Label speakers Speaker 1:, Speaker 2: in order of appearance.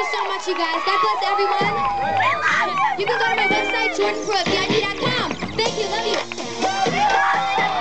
Speaker 1: you so much, you guys. God bless everyone. You can go to my website, JordanPruitt.com. Thank you. Love you.